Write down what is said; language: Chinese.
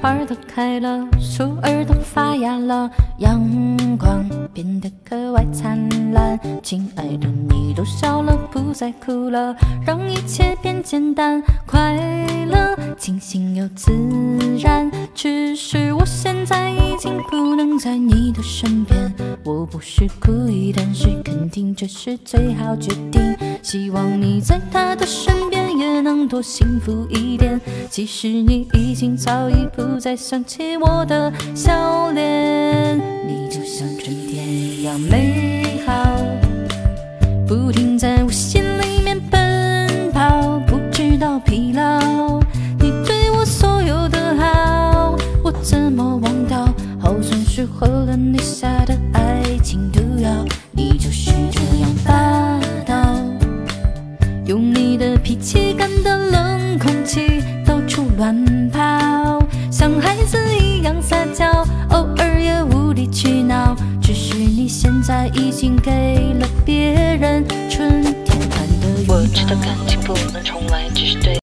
花都开了，树儿都发芽了，阳光变得格外灿烂。亲爱的，你都笑了，不再哭了，让一切变简单，快乐、清醒又自然。只是我现在已经不能在你的身边，我不是故意，但是肯定这是最好决定。希望你在他的身边也能多幸福一点，即使你已经早已不再想起我的笑脸。你就像春天一样美好，不停在我心里面奔跑，不知道疲劳。你对我所有的好，我怎么忘掉？好像是喝了你下的爱情毒药。你就是这样霸道，用你的脾气感得冷空气到处乱跑，像孩子一样撒娇，偶尔也无理取闹。只是你现在已经给了别人春天般的羽毛。 我知道感情不能重来，只是对